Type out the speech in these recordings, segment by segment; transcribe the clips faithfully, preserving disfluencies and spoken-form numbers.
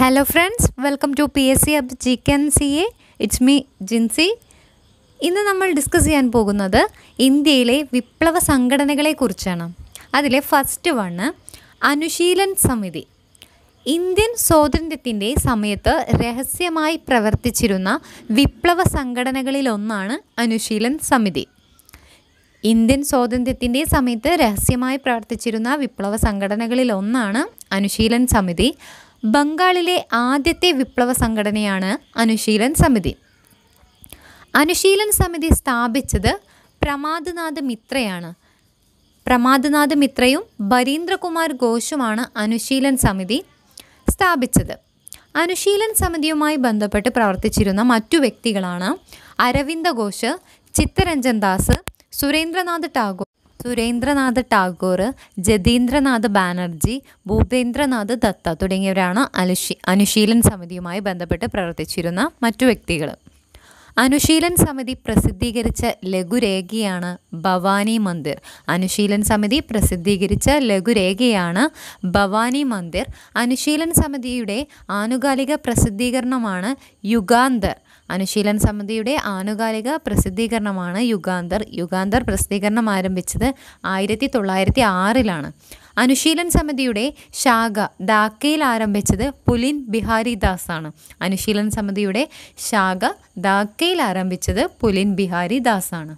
Hello friends, welcome to Psc Gk and C A. It's me Jinsi. ഇന്ന് നമ്മൾ discuss ചെയ്യാൻ പോകുന്നത് ഇന്ത്യയിലെ വിപ്ലവ സംഘടനകളെക്കുറിച്ചാണ്. അതിലെ ഫസ്റ്റ് വണ് അനുശീലൻ സമിതി. ഇന്ത്യൻ സ്വാതന്ത്ര്യത്തിൻ്റെ സമയത്ത് രഹസ്യമായി പ്രവർത്തിച്ചിരുന്ന വിപ്ലവ സംഘടനകളിലൊന്നാണ് അനുശീലൻ സമിതി. ഇന്ത്യൻ സ്വാതന്ത്ര്യത്തിൻ്റെ സമയത്ത് രഹസ്യമായി പ്രവർത്തിച്ചിരുന്ന വിപ്ലവ സംഘടനകളിലൊന്നാണ് അനുശീലൻ സമിതി. ബംഗാളിലെ ആദ്യത്തെ വിപ്ലവ സംഘടനയാണ് അനുശീലൻ സമിതി. അനുശീലൻ സമിതി സ്ഥാപിച്ചത് പ്രമാദ്നാഥ് മിത്രയാണ്. പ്രമാദ്നാഥ് മിത്രയും ബരീന്ദ്രകുമാർ ഘോഷുമാണ് അനുശീലൻ സമിതി സ്ഥാപിച്ചത്. അനുശീലൻ സമിതിയുമായി ബന്ധപ്പെട്ട് പ്രവർത്തിച്ചിരുന്ന മറ്റു വ്യക്തികളാണ് അരവിന്ദ ഘോഷ്, ചിത്തരഞ്ജൻ ദാസ്, സുരേന്ദ്രനാഥ് ടാഗോർ സുരേന്ദ്രനാഥ് ടാഗോർ ജതീന്ദ്രനാഥ് ബാനർജി, ഭൂപേന്ദ്രനാഥ് ദത്ത തുടങ്ങിയവരാണ് അനുശീ അനുശീലൻ സമിതിയുമായി ബന്ധപ്പെട്ട് പ്രവർത്തിച്ചിരുന്ന മറ്റു വ്യക്തികൾ. അനുശീലൻ സമിതി പ്രസിദ്ധീകരിച്ച ലഘുരേഖയാണ് ഭവാനി മന്ദിർ. അനുശീലൻ സമിതി പ്രസിദ്ധീകരിച്ച ലഘുരേഖയാണ് ഭവാനി മന്ദിർ. അനുശീലൻ സമിതിയുടെ ആനുകാലിക പ്രസിദ്ധീകരണമാണ് യുഗാന്തർ. അനുശീലൻ സമിതിയുടെ ആനുകാലിക പ്രസിദ്ധീകരണമാണ് യുഗാന്തർ. യുഗാന്തർ പ്രസിദ്ധീകരണം ആരംഭിച്ചത് ആയിരത്തി തൊള്ളായിരത്തി ആറിലാണ്. അനുശീലൻ സമിതിയുടെ ശാഖ ധാക്കയിൽ ആരംഭിച്ചത് പുലിൻ ബിഹാരി ദാസ് ആണ്. അനുശീലൻ സമിതിയുടെ ശാഖ ധാക്കയിൽ ആരംഭിച്ചത് പുലിൻ ബിഹാരി ദാസ് ആണ്.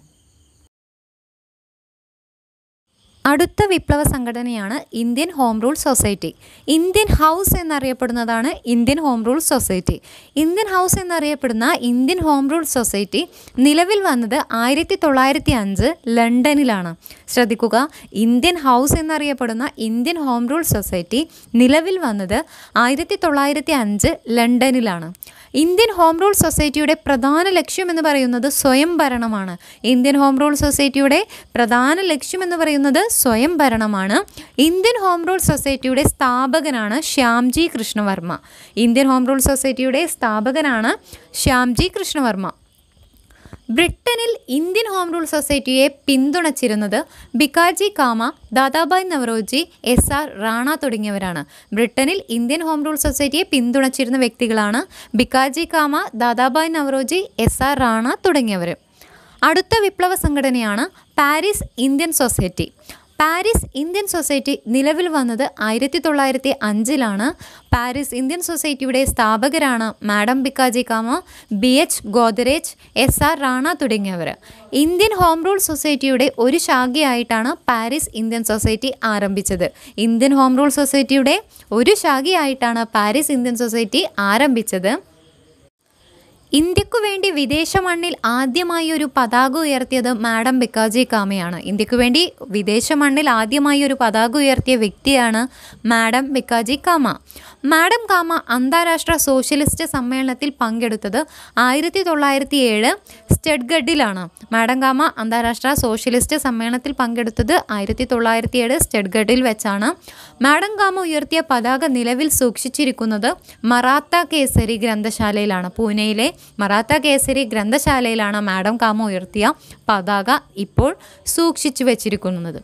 അടുത്ത വിപ്ലവ സംഘടനയാണ് Indian home rule society. Indian house എന്നറിയപ്പെടുന്നതാണ് Indian home rule society. Indian house എന്നറിയപ്പെടുന്ന ഇന്ത്യൻ ഹോം റൂൾ സൊസൈറ്റി നിലവിൽ വന്നത് ആയിരത്തി തൊള്ളായിരത്തി അഞ്ച് ലണ്ടനിലാണ്. ശ്രദ്ധിക്കുക, ഇന്ത്യൻ ഹൗസ് എന്നറിയപ്പെടുന്ന ഇന്ത്യൻ ഹോം റൂൾ സൊസൈറ്റി നിലവിൽ വന്നത് ആയിരത്തി തൊള്ളായിരത്തി അഞ്ച് ലണ്ടനിലാണ്. ഇന്ത്യൻ ഹോം റൂൾ സൊസൈറ്റിയുടെ പ്രധാന ലക്ഷ്യം എന്ന് പറയുന്നത് സ്വയം ഭരണമാണ്. ഇന്ത്യൻ ഹോം റൂൾ സൊസൈറ്റിയുടെ പ്രധാന ലക്ഷ്യം എന്ന് പറയുന്നത് സ്വയം ഭരണമാണ്. ഇന്ത്യൻ ഹോം റൂൾ സൊസൈറ്റിയുടെ സ്ഥാപകനാണ് Shyamji Krishnavarma. Indian home rule സൊസൈറ്റിയുടെ സ്ഥാപകനാണ് ശ്യാംജി കൃഷ്ണവർമ്മ. ബ്രിട്ടനിൽ ഇന്ത്യൻ ഹോം റൂൾ സൊസൈറ്റിയെ പിന്തുണച്ചിരുന്നത് ഭിക്കാജി കാമ, ദാദാഭായ് നവറോജി, എസ് ആർ റാണ തുടങ്ങിയവരാണ്. ബ്രിട്ടനിൽ ഇന്ത്യൻ ഹോം റൂൾ സൊസൈറ്റിയെ പിന്തുണച്ചിരുന്ന വ്യക്തികളാണ് ഭിക്കാജി കാമ, ദാദാഭായ് നവറോജി, എസ് ആർ റാണ തുടങ്ങിയവർ. അടുത്ത വിപ്ലവ സംഘടനയാണ് Paris Indian society. Paris Indian society നിലവിൽ വന്നത് ആയിരത്തി തൊള്ളായിരത്തി അഞ്ചിലാണ്. പാരീസ് ഇന്ത്യൻ സൊസൈറ്റിയുടെ സ്ഥാപകരാണ് madam Bhikaji Cama, B H Godrej, S R Rana തുടങ്ങിയവർ. ഇന്ത്യൻ ഹോം റൂൾ സൊസൈറ്റിയുടെ ഒരു ശാഖയായിട്ടാണ് പാരീസ് ഇന്ത്യൻ സൊസൈറ്റി ആരംഭിച്ചത്. ഇന്ത്യൻ ഹോം റൂൾ സൊസൈറ്റിയുടെ ഒരു ശാഖയായിട്ടാണ് പാരീസ് ഇന്ത്യൻ സൊസൈറ്റി ആരംഭിച്ചത്. ഇന്ത്യക്കു വേണ്ടി വിദേശ മണ്ണിൽ ആദ്യമായി ഒരു പതാക ഉയർത്തിയത് മാഡം ഭിക്കാജി കാമയാണ്. ഇന്ത്യക്കു വേണ്ടി വിദേശ മണ്ണിൽ ആദ്യമായി ഒരു പതാക ഉയർത്തിയ വ്യക്തിയാണ് മാഡം ഭിക്കാജി കാമ. മാഡം കാമ അന്താരാഷ്ട്ര സോഷ്യലിസ്റ്റ് സമ്മേളനത്തിൽ പങ്കെടുത്തത് ആയിരത്തി തൊള്ളായിരത്തി ഏഴ് സ്റ്റഡ്ഗഡിലാണ്. മാഡം കാമ അന്താരാഷ്ട്ര സോഷ്യലിസ്റ്റ് സമ്മേളനത്തിൽ പങ്കെടുത്തത് ആയിരത്തി തൊള്ളായിരത്തി ഏഴ് സ്റ്റഡ്ഗഡിൽ വെച്ചാണ്. മാഡം കാമ ഉയർത്തിയ പതാക നിലവിൽ സൂക്ഷിച്ചിരിക്കുന്നത് മറാത്ത കേസരി ഗ്രന്ഥശാലയിലാണ്. പൂനെയിലെ മറാത്ത കേസരി ഗ്രന്ഥശാലയിലാണ് മാഡം കാമ ഉയർത്തിയ പതാക ഇപ്പോൾ സൂക്ഷിച്ചു വച്ചിരിക്കുന്നത്.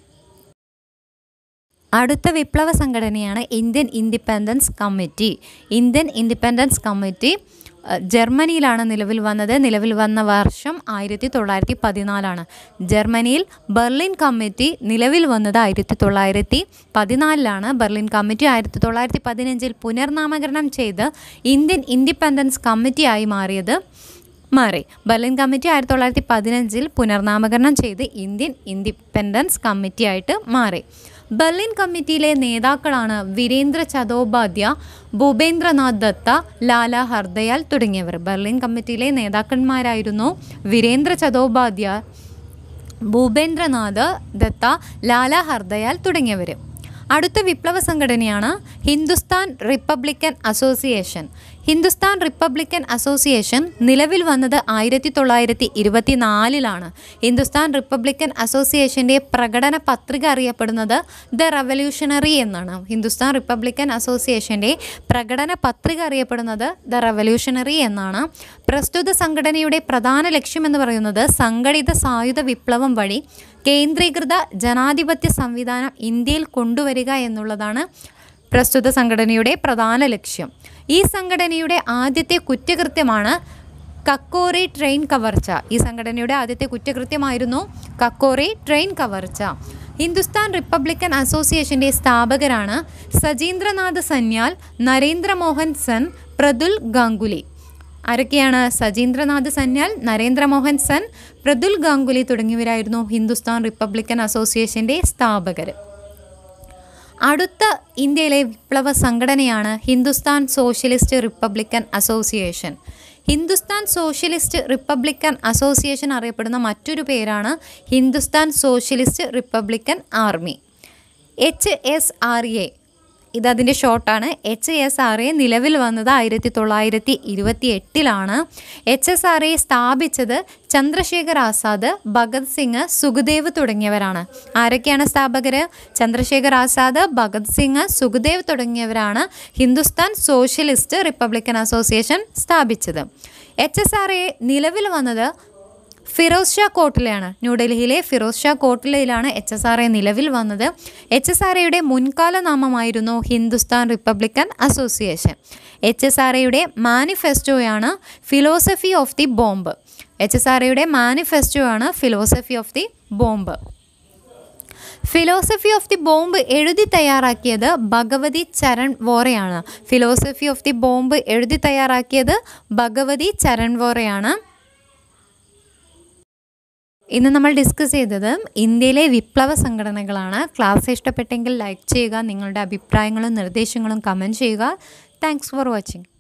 അടുത്ത വിപ്ലവ സംഘടനയാണ് Indian independence committee. Indian independence committee ജർമ്മനിയിലാണ് നിലവിൽ വന്നത്. നിലവിൽ വന്ന വർഷം ആയിരത്തി തൊള്ളായിരത്തി പതിനാലാണ്. ജർമ്മനിയിൽ ബെർലിൻ കമ്മിറ്റി നിലവിൽ വന്നത് ആയിരത്തി തൊള്ളായിരത്തി പതിനാലിലാണ്. ബെർലിൻ കമ്മിറ്റി ആയിരത്തി തൊള്ളായിരത്തി പതിനഞ്ചിൽ പുനർനാമകരണം ചെയ്ത് ഇന്ത്യൻ ഇൻഡിപെൻഡൻസ് കമ്മിറ്റിയായി മാറിയത് മാറി ബെർലിൻ കമ്മിറ്റി ആയിരത്തി തൊള്ളായിരത്തി പതിനഞ്ചിൽ പുനർനാമകരണം ചെയ്ത് ഇന്ത്യൻ ഇൻഡിപെൻഡൻസ് കമ്മിറ്റിയായിട്ട് മാറി. ബെർലിൻ കമ്മിറ്റിയിലെ നേതാക്കളാണ് വീരേന്ദ്ര ചതോപാധ്യായ, ഭൂപേന്ദ്രനാഥ് ദത്ത, ലാല ഹർദയാൽ തുടങ്ങിയവർ. ബെർലിൻ കമ്മിറ്റിയിലെ നേതാക്കന്മാരായിരുന്നു വീരേന്ദ്ര ചതോപാധ്യായ, ഭൂപേന്ദ്രനാഥ് ദത്ത, ലാല ഹർദയാൽ തുടങ്ങിയവർ. അടുത്ത വിപ്ലവ സംഘടനയാണ് Hindustan republican association. Hindustan republican association നിലവിൽ വന്നത് ആയിരത്തി തൊള്ളായിരത്തി ഇരുപത്തി നാലിലാണ്. ഹിന്ദുസ്ഥാൻ റിപ്പബ്ലിക്കൻ അസോസിയേഷൻ്റെ പ്രകടന പത്രിക അറിയപ്പെടുന്നത് ദ റവല്യൂഷണറി എന്നാണ്. ഹിന്ദുസ്ഥാൻ റിപ്പബ്ലിക്കൻ അസോസിയേഷൻ്റെ പ്രകടന പത്രിക അറിയപ്പെടുന്നത് ദ റവല്യൂഷണറി എന്നാണ്. പ്രസ്തുത സംഘടനയുടെ പ്രധാന ലക്ഷ്യമെന്ന് പറയുന്നത് സംഘടിത സായുധ വിപ്ലവം വഴി കേന്ദ്രീകൃത ജനാധിപത്യ സംവിധാനം ഇന്ത്യയിൽ കൊണ്ടുവരിക എന്നുള്ളതാണ് പ്രസ്തുത സംഘടനയുടെ പ്രധാന ലക്ഷ്യം. ഈ സംഘടനയുടെ ആദ്യത്തെ കുറ്റകൃത്യമാണ് കക്കോറി ട്രെയിൻ കവർച്ച. ഈ സംഘടനയുടെ ആദ്യത്തെ കുറ്റകൃത്യമായിരുന്നു കക്കോറി ട്രെയിൻ കവർച്ച. ഹിന്ദുസ്ഥാൻ റിപ്പബ്ലിക്കൻ അസോസിയേഷൻ്റെ സ്ഥാപകരാണ് സജീന്ദ്രനാഥ് സന്യാൽ, നരേന്ദ്രമോഹൻ സെൻ, പ്രതുൽ ഗാംഗുലി. ആരൊക്കെയാണ്? സജീന്ദ്രനാഥ് സന്യാൽ, നരേന്ദ്രമോഹൻ സെൻ, പ്രതുൽ ഗാംഗുലി തുടങ്ങിയവരായിരുന്നു ഹിന്ദുസ്ഥാൻ റിപ്പബ്ലിക്കൻ അസോസിയേഷൻ്റെ സ്ഥാപകർ. അടുത്ത ഇന്ത്യയിലെ വിപ്ലവ സംഘടനയാണ് Hindustan socialist republican association. Hindustan socialist republican association അറിയപ്പെടുന്ന മറ്റൊരു പേരാണ് Hindustan socialist republican army. H S R A ഇതതിൻ്റെ ഷോർട്ടാണ്. എച്ച് എസ് ആർ എ നിലവിൽ വന്നത് ആയിരത്തി തൊള്ളായിരത്തി ഇരുപത്തി എട്ടിലാണ്. എച്ച് എസ് ആർ എ സ്ഥാപിച്ചത് ചന്ദ്രശേഖർ ആസാദ്, ഭഗത് സിംഗ്, സുഖദേവ് തുടങ്ങിയവരാണ്. ആരൊക്കെയാണ് സ്ഥാപകർ? ചന്ദ്രശേഖർ ആസാദ്, ഭഗത് സിംഗ്, സുഖദേവ് തുടങ്ങിയവരാണ് ഹിന്ദുസ്ഥാൻ സോഷ്യലിസ്റ്റ് റിപ്പബ്ലിക്കൻ അസോസിയേഷൻ സ്ഥാപിച്ചത്. എച്ച് എസ് ആർ എ നിലവിൽ വന്നത് ഫിറോസ് ഷാ കോട്ട്ലയാണ്. ന്യൂഡൽഹിയിലെ ഫിറോസ് ഷാ കോട്ട്ലയിലാണ് എച്ച് എസ് ആർ എ നിലവിൽ വന്നത്. എച്ച് എസ് ആർ എയുടെ മുൻകാല നാമമായിരുന്നു Hindustan republican association. H S R എയുടെ മാനിഫെസ്റ്റോയാണ് philosophy of the bomb. H S R എയുടെ മാനിഫെസ്റ്റോ ആണ് philosophy of the bomb. Philosophy of the bomb എഴുതി തയ്യാറാക്കിയത് ഭഗവതി ചരൺ വോറയാണ്. ഫിലോസഫി ഓഫ് ദി ബോംബ് എഴുതി തയ്യാറാക്കിയത് ഭഗവതി ചരൺ വോറയാണ്. ഇന്ന് നമ്മൾ ഡിസ്കസ് ചെയ്തത് ഇന്ത്യയിലെ വിപ്ലവ സംഘടനകളാണ്. ക്ലാസ് ഇഷ്ടപ്പെട്ടെങ്കിൽ ലൈക്ക് ചെയ്യുക. നിങ്ങളുടെ അഭിപ്രായങ്ങളും നിർദ്ദേശങ്ങളും കമൻറ്റ് ചെയ്യുക. Thanks for watching.